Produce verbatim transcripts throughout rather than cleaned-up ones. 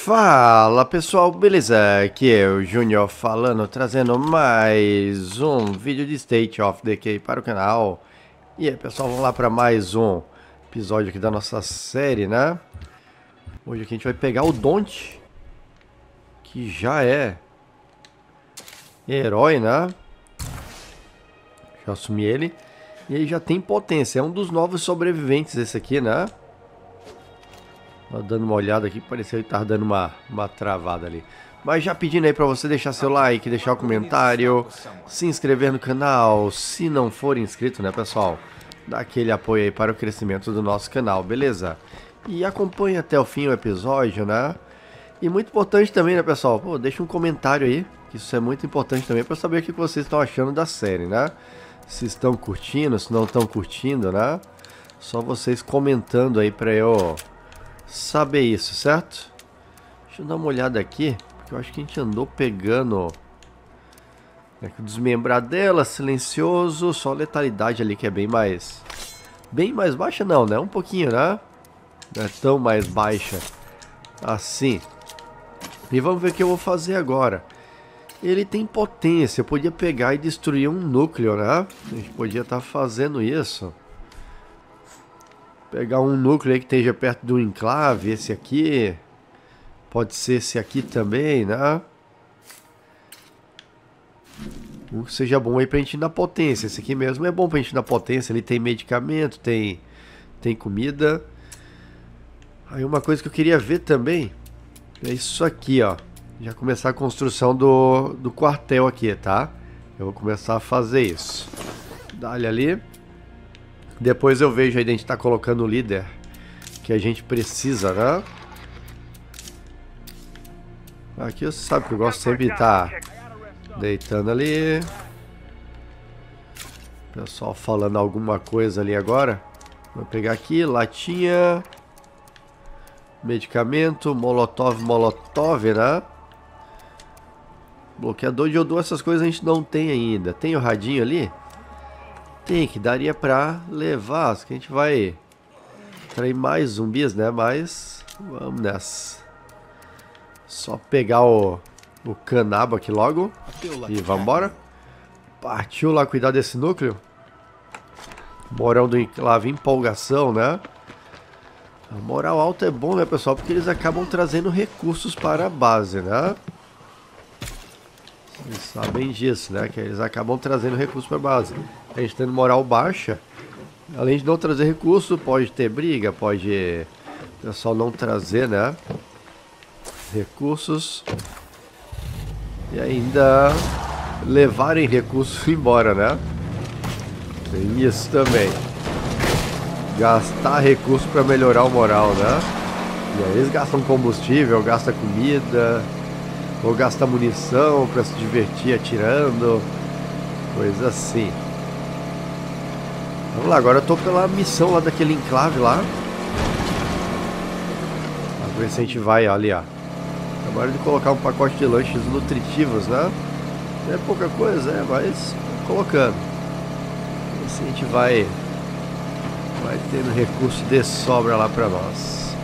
Fala pessoal, beleza? Aqui é o Júnior falando, trazendo mais um vídeo de State of Decay para o canal. E aí pessoal, vamos lá para mais um episódio aqui da nossa série, né? Hoje aqui a gente vai pegar o Don't, que já é herói, né? Já assumi ele. E ele já tem potência, é um dos novos sobreviventes esse aqui, né? Dando uma olhada aqui, pareceu que tava dando uma, uma travada ali. Mas já pedindo aí pra você deixar seu like, deixar o comentário, se inscrever no canal, se não for inscrito, né pessoal? Dá aquele apoio aí para o crescimento do nosso canal, beleza? E acompanhe até o fim o episódio, né? E muito importante também, né pessoal? Pô, deixa um comentário aí, que isso é muito importante também pra saber o que vocês estão achando da série, né? Se estão curtindo, se não estão curtindo, né? Só vocês comentando aí pra eu saber isso, certo? Deixa eu dar uma olhada aqui, porque eu acho que a gente andou pegando é, desmembrar dela, silencioso, só letalidade ali que é bem mais bem mais baixa não, né? Um pouquinho, né? Não é tão mais baixa assim. E vamos ver o que eu vou fazer agora. Ele tem potência, eu podia pegar e destruir um núcleo, né? A gente podia estar fazendo isso. Pegar um núcleo aí que esteja perto do enclave, esse aqui. Pode ser esse aqui também, né? Um que seja bom aí pra gente ir na potência. Esse aqui mesmo é bom pra gente ir na potência. Ele tem medicamento, tem, tem comida. Aí uma coisa que eu queria ver também é isso aqui, ó. Já começar a construção do, do quartel aqui, tá? Eu vou começar a fazer isso. Dá-lhe ali. Depois eu vejo aí a gente tá colocando o líder que a gente precisa, né? Aqui você sabe que eu gosto sempre de estar deitando ali. Pessoal falando alguma coisa ali agora. Vou pegar aqui, latinha. Medicamento, molotov, molotov, né? Bloqueador de odor, essas coisas a gente não tem ainda. Tem o radinho ali? Tem, que daria pra levar. Acho que a gente vai trair mais zumbis, né? Mas vamos nessa. Só pegar o, o canabo aqui logo. E vamos embora. Partiu lá cuidar desse núcleo. Moral do enclave, empolgação, né? A moral alta é bom, né, pessoal? Porque eles acabam trazendo recursos para a base, né? Vocês sabem disso, né? Que eles acabam trazendo recursos para a base. A gente tendo moral baixa, além de não trazer recurso, pode ter briga, pode o pessoal não trazer, né? Recursos. E ainda levarem recursos embora, né? Tem isso também. Gastar recurso para melhorar o moral, né? E aí eles gastam combustível, gastam comida, ou gastam munição para se divertir atirando, coisa assim. Vamos lá, agora eu tô pela missão lá daquele enclave lá. Vamos ver se a gente vai ali, ó. Agora de colocar um pacote de lanches nutritivos, né? Não é pouca coisa, é, mas colocando. E assim a gente vai vai tendo recurso de sobra lá pra nós.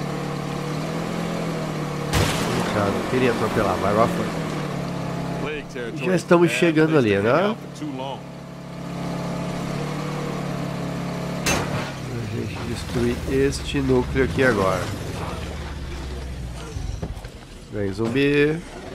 Cara, não queria atropelar, mas agora foi. Já estamos chegando ali, né? A gente destruir este núcleo aqui agora. Vem zumbi.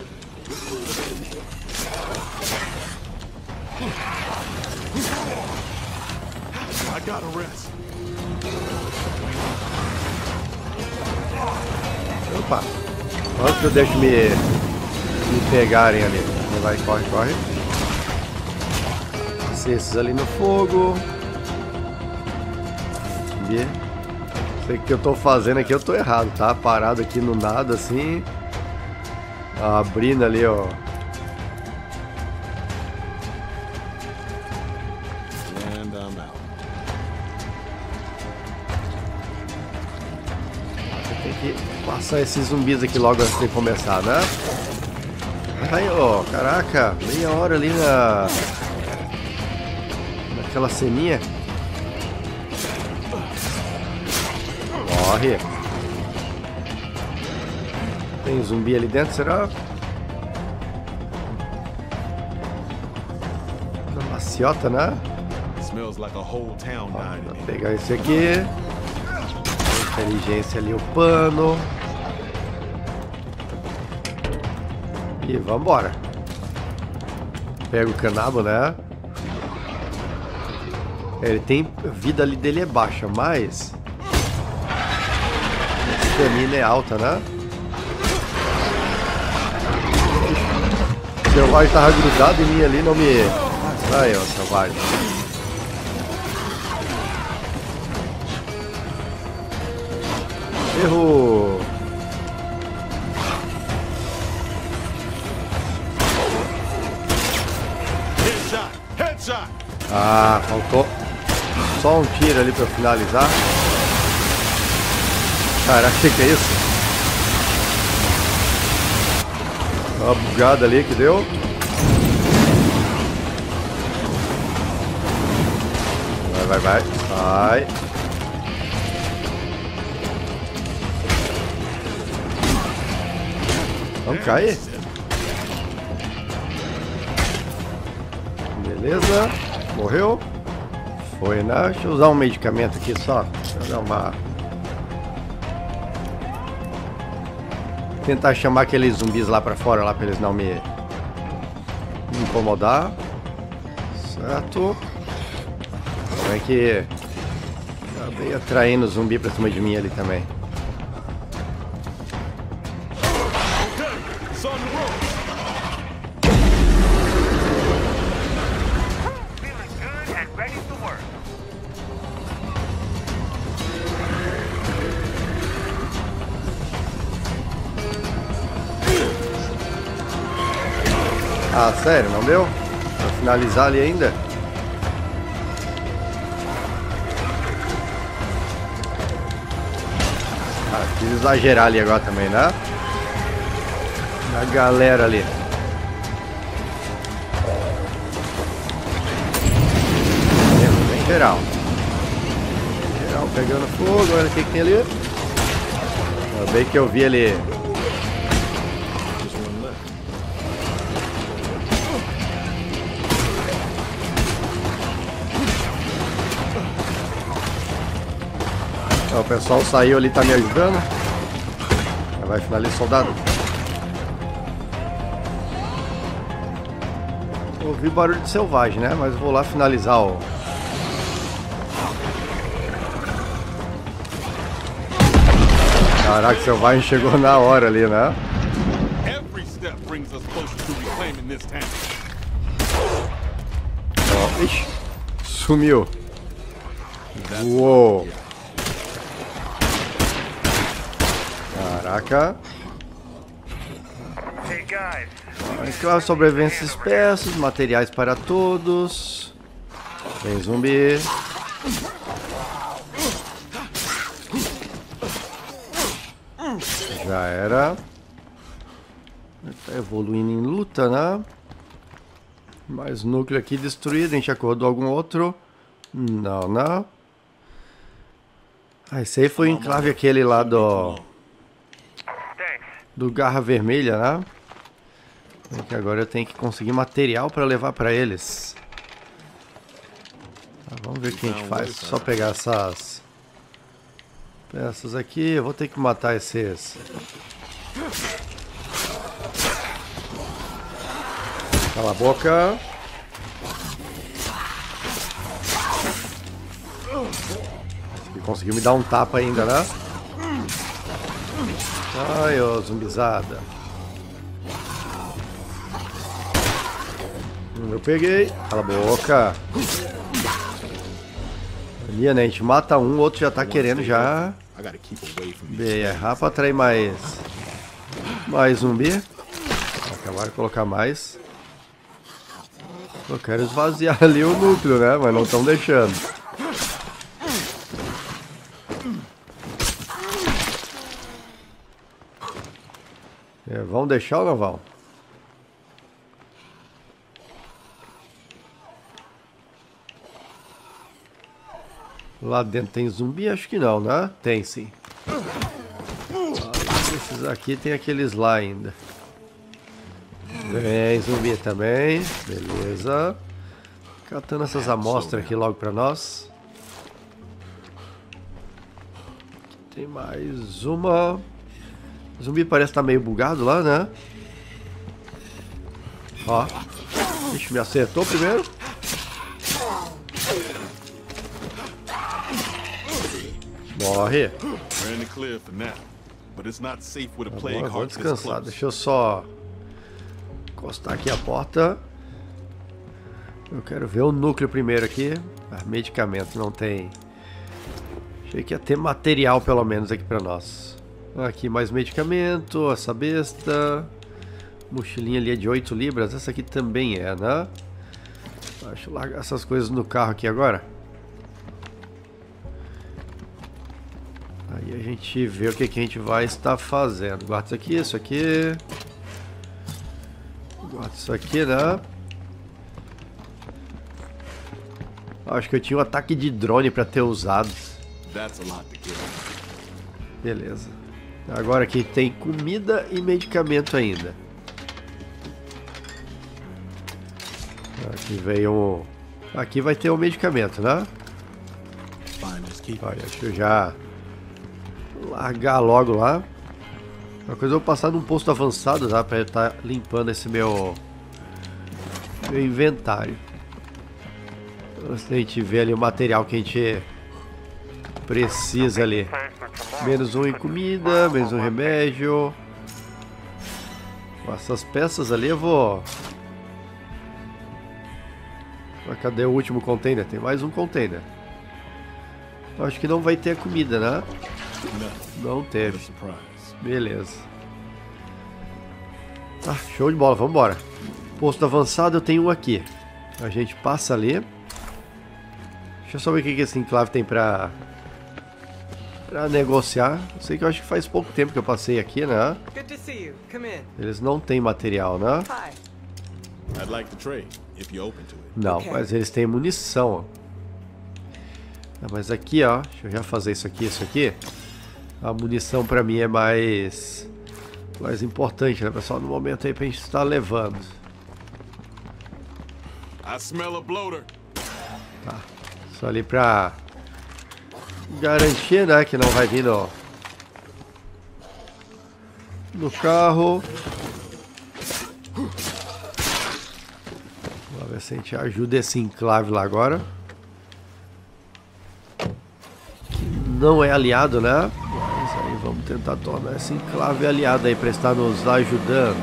Opa! Antes que eu deixo me, me pegarem ali. Vai, corre, corre. Esses ali no fogo. Zumbi. Sei que eu tô fazendo aqui, eu tô errado, tá? Parado aqui no nada assim. Abrindo ali, ó. Tem que passar esses zumbis aqui logo antes de começar, né? Aí, ó, caraca, meia hora ali na naquela ceninha. Corre. Tem zumbi ali dentro, será? Maciota, né? Ó, vou pegar esse aqui. Inteligência ali, o pano. E vambora. Pega o canabo, né? Ele tem... A vida ali dele é baixa, mas... a estamina é alta, né? O selvagem tava grudado em mim ali, não me... Aí, ó, selvagem. Errou! Ah, faltou só um tiro ali pra finalizar. Caraca, o que, que é isso? Uma bugada ali que deu. Vai, vai, vai. Vai. Vamos cair. Beleza. Morreu. Foi, né? Deixa eu usar um medicamento aqui só. Deixa eu dar uma... Tentar chamar aqueles zumbis lá pra fora, lá pra eles não me, me incomodar. Certo. Como é que... Acabei atraindo o zumbi pra cima de mim ali também. Ah, sério? Não deu? Pra finalizar ali ainda? Ah, quis exagerar ali agora também, né? A galera ali. Bem geral. Geral pegando fogo. Olha o que, que tem ali. Ainda bem que eu vi ali. O pessoal saiu ali, tá me ajudando. Vai finalizar, soldado. Ouvi barulho de selvagem, né? Mas vou lá finalizar o... Caraca, o selvagem chegou na hora ali, né? Ó, ixi, sumiu. Uou. Caraca. Claro, sobrevivência espécies, materiais para todos. Tem zumbi. Já era. Tá evoluindo em luta, né? Mais núcleo aqui destruído. A gente acordou algum outro? Não, não. Ah, esse aí foi o enclave aquele lá do... Do Garra Vermelha, né? Que agora eu tenho que conseguir material para levar para eles. Tá, vamos ver o que a gente faz. Só pegar essas peças aqui. Eu vou ter que matar esses. Cala a boca. E conseguiu me dar um tapa ainda, né? Ai, ô zumbizada. Eu peguei. Cala a boca. Ali, né? A gente mata um, o outro já tá querendo já. Bem, errar pra atrair mais. Mais zumbi. Acabaram de colocar mais. Eu quero esvaziar ali o núcleo, né? Mas não estão deixando. É, vão deixar ou não vão? Lá dentro tem zumbi? Acho que não, né? Tem sim. Esses aqui tem aqueles lá ainda. Vem, zumbi também. Beleza. Catando essas amostras aqui logo pra nós. Aqui tem mais uma. O zumbi parece estar meio bugado lá, né? Ó. Ixi, me acertou primeiro. Morre. Agora vou descansar. Deixa eu só encostar aqui a porta. Eu quero ver o núcleo primeiro aqui. Ah, medicamento não tem. Achei que ia ter material pelo menos aqui pra nós. Aqui mais medicamento. Essa besta. Mochilinha ali é de oito libras. Essa aqui também é, né? Deixa eu largar essas coisas no carro aqui agora. Aí a gente vê o que, que a gente vai estar fazendo. Guarda isso aqui, isso aqui. Guarda isso aqui, né? Acho que eu tinha um ataque de drone para ter usado. Beleza. Agora aqui tem comida e medicamento ainda. Aqui veio um... Aqui vai ter o um medicamento, né? Olha, deixa eu já largar logo lá. Uma coisa, eu vou passar num posto avançado, tá? Pra eu estar limpando esse meu, meu inventário. Antes da gente ver ali o material que a gente precisa ali. Menos um em comida, menos um remédio. Essas peças ali eu vou... Mas cadê o último container? Tem mais um container. Acho que não vai ter comida, né? Não teve. Beleza. Ah, show de bola, vamos embora. Posto avançado eu tenho um aqui. A gente passa ali. Deixa eu só ver o que esse enclave tem pra... Pra negociar. Eu sei que eu acho que faz pouco tempo que eu passei aqui, né? Eles não têm material, né? Não, mas eles têm munição. Ah, mas aqui, ó, deixa eu já fazer isso aqui, isso aqui. A munição pra mim é mais mais importante, né, pessoal? No momento aí pra gente estar levando. Tá, só ali pra garantir, né, que não vai vir no, no carro. Vamos ver se a gente ajuda esse enclave lá agora. Que não é aliado, né? Mas aí vamos tentar tornar esse enclave aliado aí para estar nos ajudando.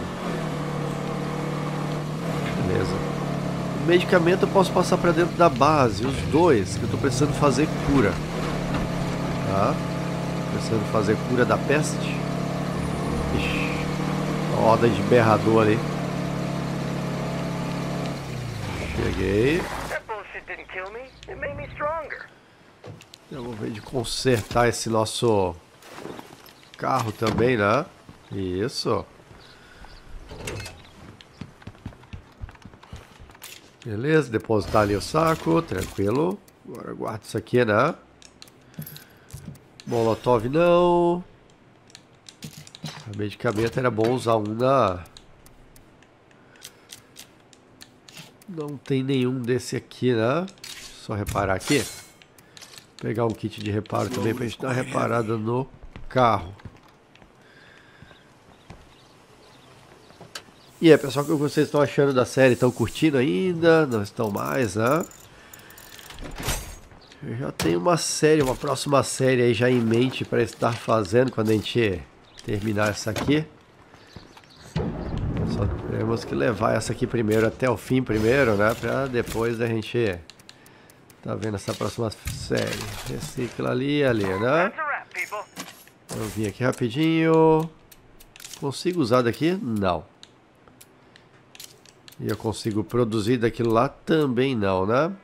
Beleza. O medicamento eu posso passar para dentro da base, os dois, que eu tô precisando fazer cura. Tá? Precisando fazer cura da peste. Ixi, uma roda de berrador ali. Cheguei. Eu vou ver de consertar esse nosso carro também, né? Isso. Beleza, depositar ali o saco, tranquilo. Agora guarda isso aqui, né? Molotov não. O medicamento era bom usar um na... Não tem nenhum desse aqui, né? Só reparar aqui. Pegar um kit de reparo também pra gente dar uma reparada no carro. E aí, pessoal, o que vocês estão achando da série? Estão curtindo ainda? Não estão mais, né? Eu já tenho uma série, uma próxima série aí já em mente para estar fazendo quando a gente terminar essa aqui. Só temos que levar essa aqui primeiro até o fim primeiro, né? Pra depois a gente tá vendo essa próxima série. Recicla ali, ali, né? Eu vim aqui rapidinho. Consigo usar daqui? Não. E eu consigo produzir daquilo lá? Também não, né?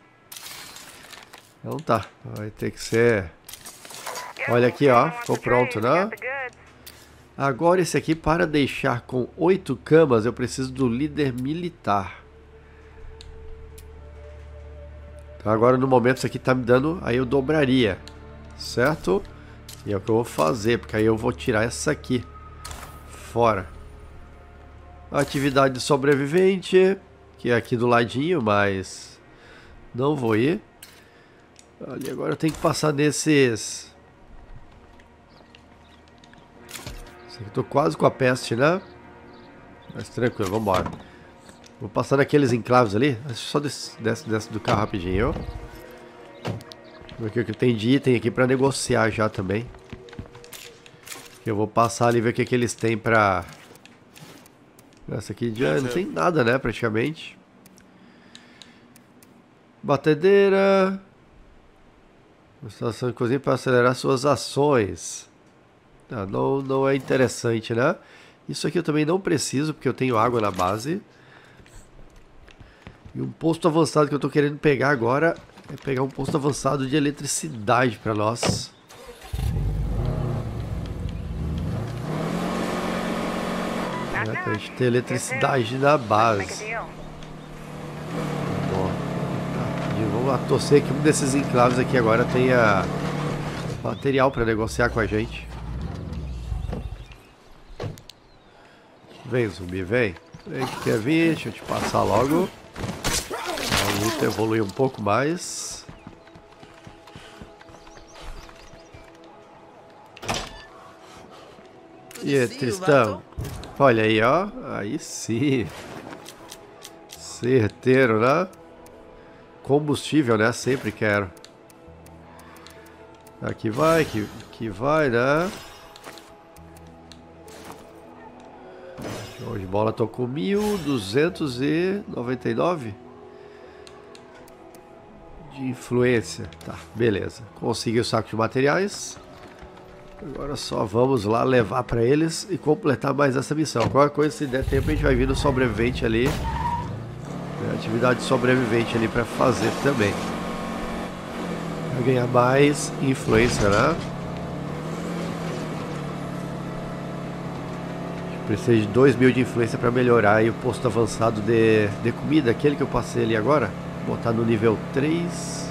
Então tá. Vai ter que ser... Olha aqui, ó. Ficou pronto, né? Agora esse aqui, para deixar com oito camas, eu preciso do líder militar. Então agora no momento isso aqui tá me dando, aí eu dobraria, certo? E é o que eu vou fazer, porque aí eu vou tirar essa aqui fora. Atividade sobrevivente, que é aqui do ladinho, mas não vou ir. Ali, agora eu tenho que passar nesses... Esse aqui eu tô quase com a peste, né? Mas tranquilo, vambora. Vou passar naqueles enclaves ali. Só desce, desce, desce do carro rapidinho. Ver o que tem de item aqui pra negociar já também. Eu vou passar ali e ver o que, que eles têm pra... Essa aqui já não tem nada, né, praticamente. Batedeira. Instalação de cozinha para acelerar suas ações. Ah, não, não é interessante, né? Isso aqui eu também não preciso, porque eu tenho água na base. E um posto avançado que eu tô querendo pegar agora é pegar um posto avançado de eletricidade para nós. É, pra gente ter eletricidade na base. Bom, tá, vamos lá torcer que um desses enclaves aqui agora tenha material para negociar com a gente. Vem, zumbi, vem. Vem que quer vir, deixa eu te passar logo. A luta evolui um pouco mais. E aí, Tristão? Olha aí, ó. Aí sim. Certeiro, né? Combustível, né? Sempre quero. Aqui vai, que, que vai, né? Show de bola, tô com mil duzentos e noventa e nove de influência. Tá, beleza. Consegui o saco de materiais. Agora só vamos lá levar pra eles e completar mais essa missão. Qualquer coisa, se der tempo, a gente vai vir no sobrevivente ali. Tem atividade sobrevivente ali pra fazer também. Vai ganhar mais influência, né? Precisa de dois mil de influência para melhorar aí o posto avançado de, de comida, aquele que eu passei ali agora. Vou botar no nível três.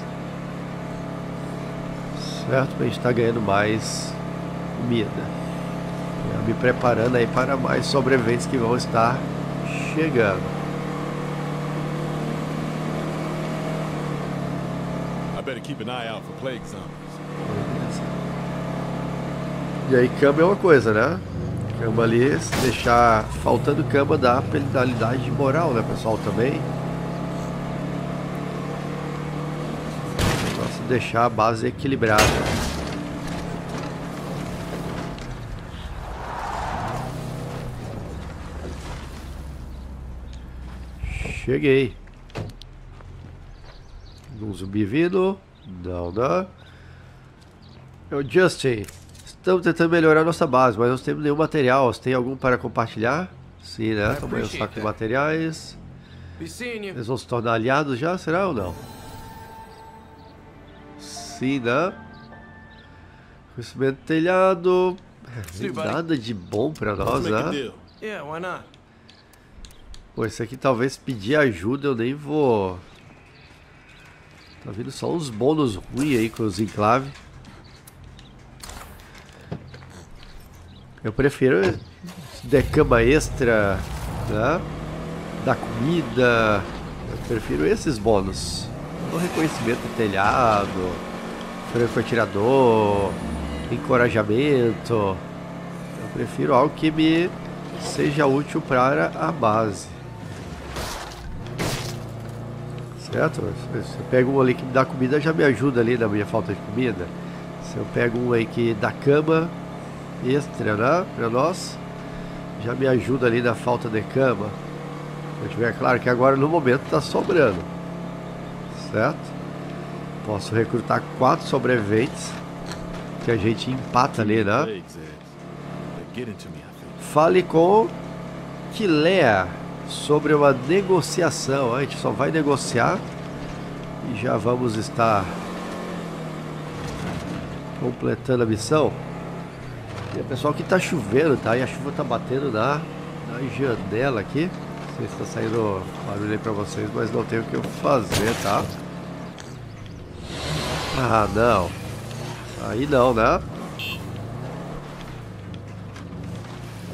Certo? Pra gente estar ganhando mais comida. Já me preparando aí para mais sobreviventes que vão estar chegando. I better keep an eye out for plague zones. E aí cama é uma coisa, né? Cama ali, se deixar faltando cama dá penalidade moral, né, pessoal, também. Só se deixar a base equilibrada. Cheguei. Um zumbi vindo. Não dá. É o Justin. Estamos tentando melhorar nossa base, mas não temos nenhum material. Você tem algum para compartilhar? Sim, né? Toma aí um saco de materiais. Eles vão se tornar aliados já, será ou não? Sim, né? Conhecimento telhado. Nada de bom pra nós, né? Pô, esse aqui talvez pedir ajuda, eu nem vou... Tá vindo só uns bônus ruins aí com os enclaves. Eu prefiro se der cama extra, né? Da comida. Eu prefiro esses bônus. O reconhecimento telhado, franco atirador, encorajamento. Eu prefiro algo que me seja útil para a base. Certo? Se eu pego um ali que me dá comida, já me ajuda ali na minha falta de comida. Se eu pego um aí que dá cama extra, né, pra nós, já me ajuda ali na falta de cama. Se eu tiver claro que agora no momento tá sobrando, certo? Posso recrutar quatro sobreviventes que a gente empata ali, né? Fale com Kilea sobre uma negociação. A gente só vai negociar e já vamos estar completando a missão. E o pessoal, que tá chovendo, tá? E a chuva tá batendo na, na janela aqui. Não sei se tá saindo barulho aí pra vocês, mas não tem o que eu fazer, tá? Ah, não. Aí não, né?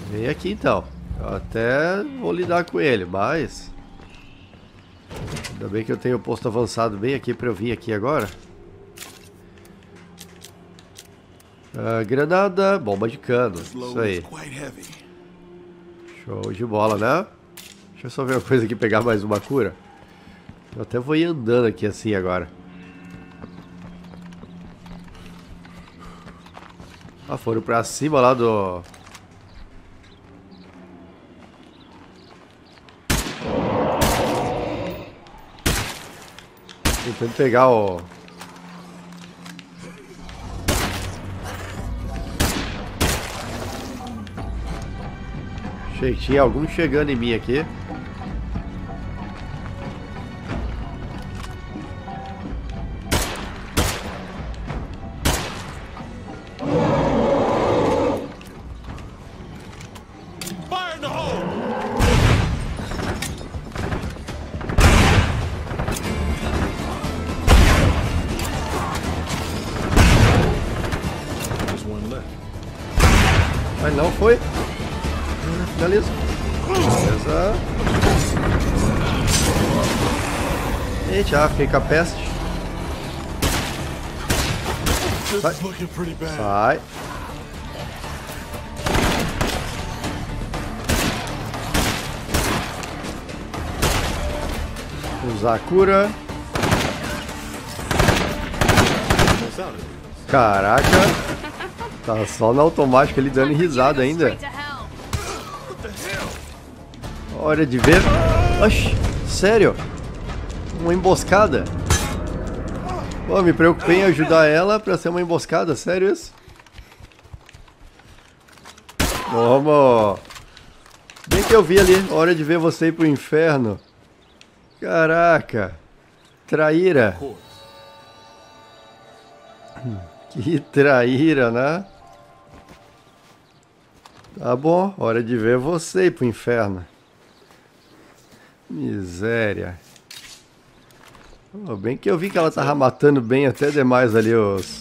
Vem aqui então. Eu até vou lidar com ele, mas... Ainda bem que eu tenho o posto avançado bem aqui pra eu vir aqui agora. Ah, granada, bomba de cano. Isso aí. Show de bola, né? Deixa eu só ver uma coisa aqui, pegar mais uma cura. Eu até vou ir andando aqui assim agora. Ah, foram pra cima lá do... Tentando pegar o... Achei que tinha algum chegando em mim aqui. Mas não foi. Finaliza. Beleza. Eita, fiquei com a peste. Sai. Sai. Usar a cura. Caraca. Tá só no automático ali dando risada ainda. Hora de ver. Oxi, sério? Uma emboscada? Pô, me preocupei em ajudar ela pra ser uma emboscada, sério isso? Vamos. Bem que eu vi ali, hora de ver você ir pro inferno. Caraca. Traíra. Que traíra, né? Tá bom, hora de ver você ir pro inferno. Miséria. Oh, bem que eu vi que ela tava matando bem até demais ali os...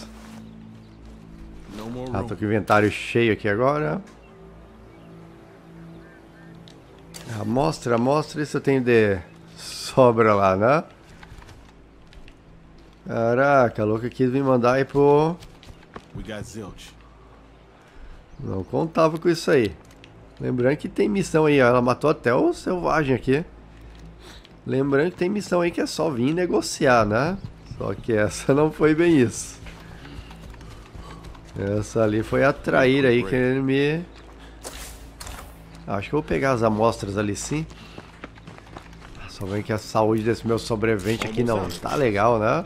Ah, tô com o inventário cheio aqui agora. Amostra, amostra, isso eu tenho de sobra lá, né? Caraca, a louca quis me mandar aí pro... Não contava com isso aí. Lembrando que tem missão aí, ó. Ela matou até o selvagem aqui. Lembrando que tem missão aí que é só vir negociar, né? Só que essa não foi bem isso. Essa ali foi a traíra aí querendo me... Acho que eu vou pegar as amostras ali sim. Só vendo que a saúde desse meu sobrevivente aqui não tá legal, né?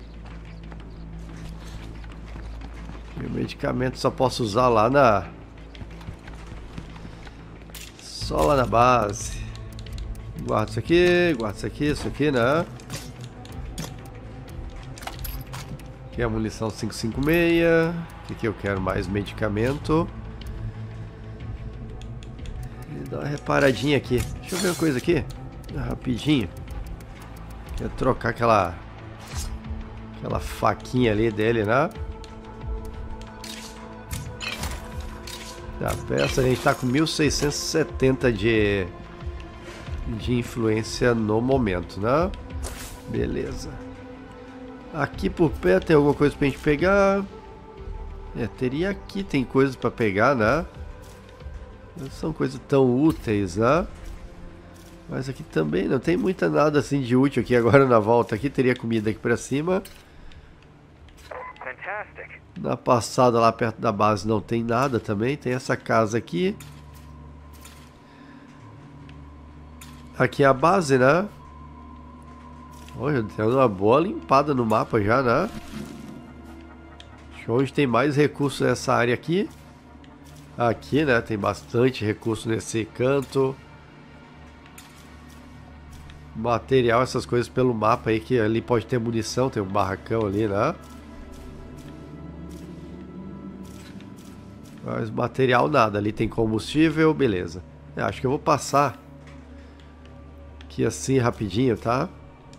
E o medicamento só posso usar lá na... Só lá na base. Guarda isso aqui, guarda isso aqui, isso aqui, né? Aqui é a munição cinco cinco seis. O que, que eu quero mais? Medicamento. E dá uma reparadinha aqui. Deixa eu ver uma coisa aqui. Rapidinho. Quero trocar aquela... Aquela faquinha ali dele, né? A peça, a gente tá com mil seiscentos e setenta de, de influência no momento, né? Beleza. Aqui por perto tem alguma coisa pra gente pegar. É, teria aqui, tem coisas pra pegar, né? Não são coisas tão úteis, né? Mas aqui também não tem muita nada assim de útil aqui agora na volta. Aqui teria comida aqui pra cima. Na passada lá perto da base não tem nada também. Tem essa casa aqui. Aqui é a base, né? Olha, tem uma boa limpada no mapa já, né? Onde tem mais recursos nessa área aqui. Aqui, né? Tem bastante recurso nesse canto. Material, essas coisas pelo mapa aí. Que ali pode ter munição. Tem um barracão ali, né? Mas material nada, ali tem combustível, beleza. É, acho que eu vou passar aqui assim rapidinho, tá?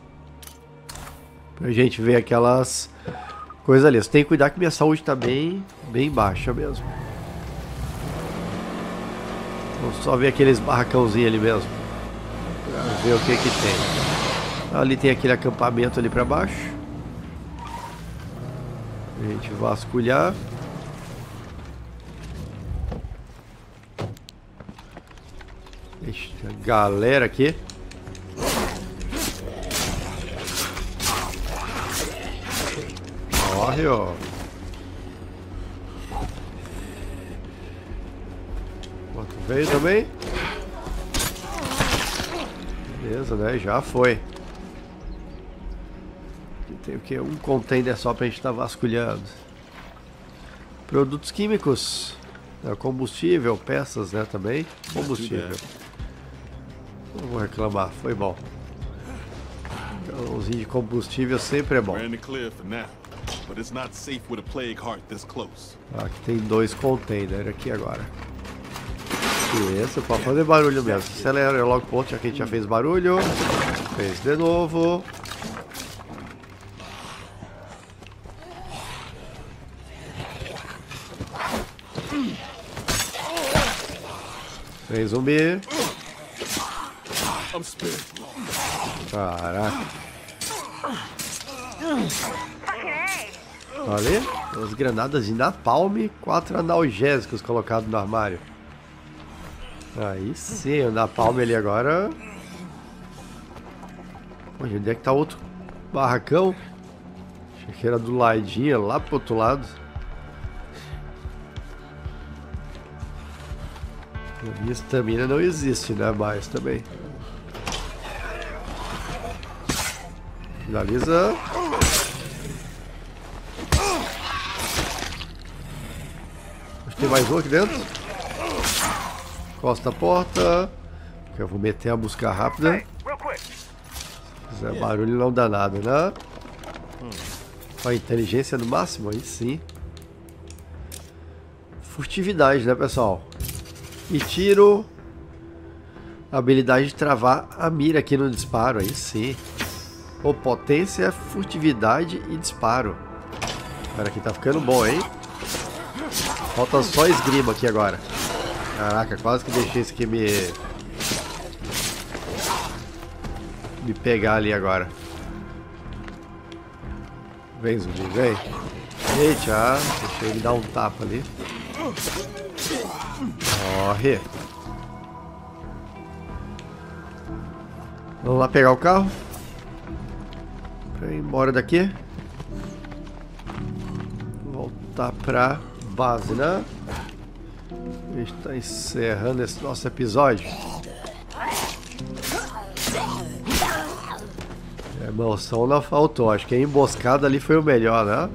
Pra gente ver aquelas coisas ali. Você tem que cuidar que minha saúde tá bem, bem baixa mesmo. Vamos só ver aqueles barracãozinhos ali mesmo. Pra ver o que que tem. Ali tem aquele acampamento ali pra baixo. A gente vasculhar. Ixi, tem a galera aqui. Morre, ó. Outro veio também. Beleza, né? Já foi. Aqui tem o que? Um container só pra gente estar vasculhando. Produtos químicos. Combustível, peças, né? Também. Combustível. Não vou reclamar, foi bom. Galãozinho de combustível sempre é bom. Aqui tem dois containers aqui agora. Isso, pode fazer barulho mesmo. Acelera logo o ponto, já que a gente já fez barulho. Fez de novo. Vem zumbi. Caraca. Olha, as granadas de napalm, quatro analgésicos colocados no armário. Aí sim, o napalm ali agora. Onde é que tá outro barracão? Achei que era do ladinho, lá pro outro lado. A minha estamina não existe, né? Mais também. Finaliza. Acho que tem mais um aqui dentro. Costa a porta. Eu vou meter a busca rápida. Se fizer barulho não dá nada, né? Ó, inteligência no máximo, aí sim. Furtividade, né, pessoal? E tiro. Habilidade de travar a mira aqui no disparo, aí sim. Ou potência, furtividade e disparo. Cara, aqui tá ficando bom, hein? Falta só esgrima aqui agora. Caraca, quase que deixei esse aqui me... Me pegar ali agora. Vem, zumbi, vem. Eita, deixei ele dar um tapa ali. Corre. Vamos lá pegar o carro. Pra ir embora daqui. Voltar pra base, né? A gente tá encerrando esse nosso episódio. A emoção não faltou. Acho que a emboscada ali foi o melhor, né?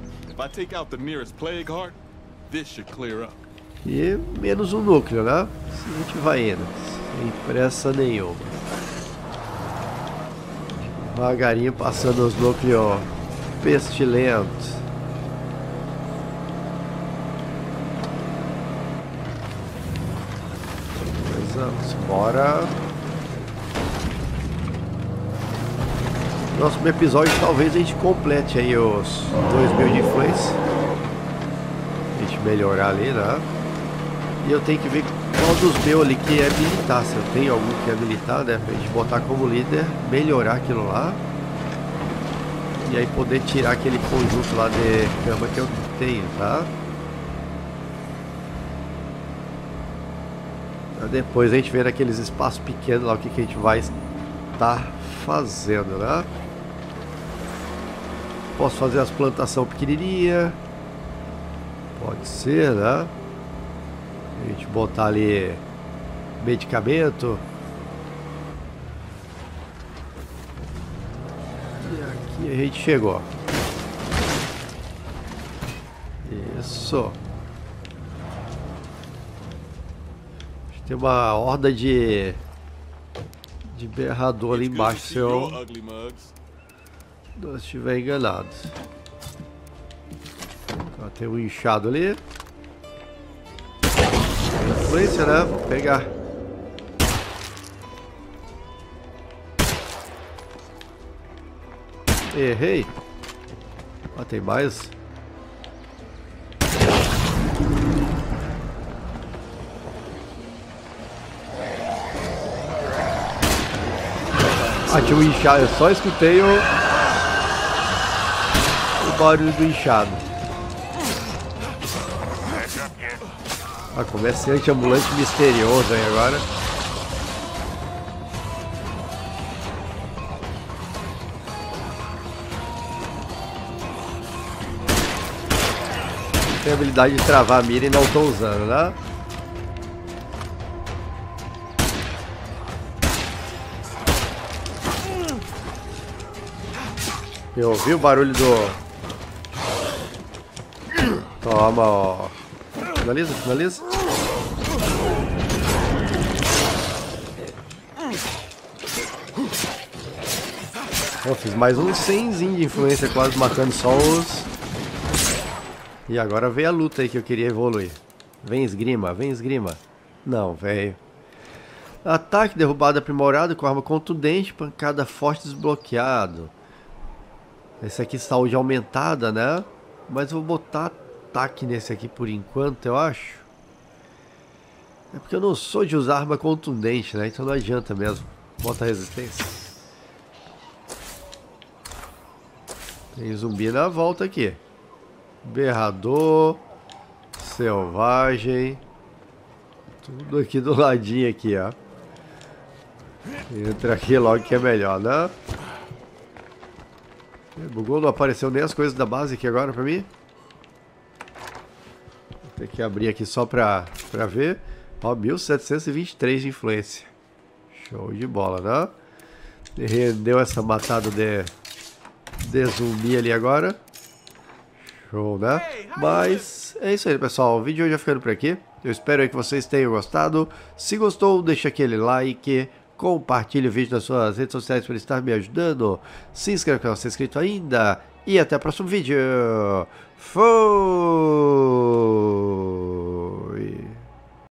E menos um núcleo, né? Assim a gente vai indo. Sem pressa nenhuma. Devagarinho passando os núcleos pestilentos. Vamos embora. Próximo episódio talvez a gente complete aí os dois mil de influência. A gente melhorar ali, né? E eu tenho que ver qual dos meus ali que é militar. Se eu tenho algum que é militar, né? Pra gente botar como líder, melhorar aquilo lá. E aí poder tirar aquele conjunto lá de cama que eu tenho, tá? Pra depois a gente ver naqueles espaços pequenos lá o que, que a gente vai estar fazendo, né? Posso fazer as plantações pequenininhas. Pode ser, né? A gente botar ali medicamento. E aqui a gente chegou. Isso. Tem uma horda de de berrador ali embaixo, se eu não estiver enganado. Ó, tem um inchado ali. Influência, né? Vou pegar. Errei. Ó, tem mais. Ah, tinha um inchado, eu só escutei o, o barulho do inchado. Ah, comerciante ambulante misterioso aí agora. Tem a habilidade de travar a mira e não tô usando, né? Eu ouvi o barulho do... Toma, ó. Finaliza, finaliza. Eu fiz mais um cenzinho de influência, quase matando só os... E agora veio a luta aí que eu queria evoluir. Vem esgrima, vem esgrima. Não, velho. Ataque, derrubada aprimorado com arma contundente, pancada forte desbloqueado. Esse aqui, saúde aumentada, né? Mas eu vou botar ataque nesse aqui por enquanto, eu acho. É porque eu não sou de usar arma contundente, né? Então não adianta mesmo. Bota resistência. Tem zumbi na volta aqui. Berrador. Selvagem. Tudo aqui do ladinho aqui, ó. Entra aqui logo que é melhor, né? Bugou, não apareceu nem as coisas da base aqui agora pra mim. Vou ter que abrir aqui só pra, pra ver. Ó, mil setecentos e vinte e três de influência. Show de bola, né? Rendeu essa matada de, de zumbi ali agora. Show, né? Mas é isso aí, pessoal. O vídeo hoje vai ficando por aqui. Eu espero aí que vocês tenham gostado. Se gostou, deixa aquele like. Compartilhe o vídeo nas suas redes sociais para estar me ajudando. Se inscreva se não é inscrito ainda. E até o próximo vídeo. Fui!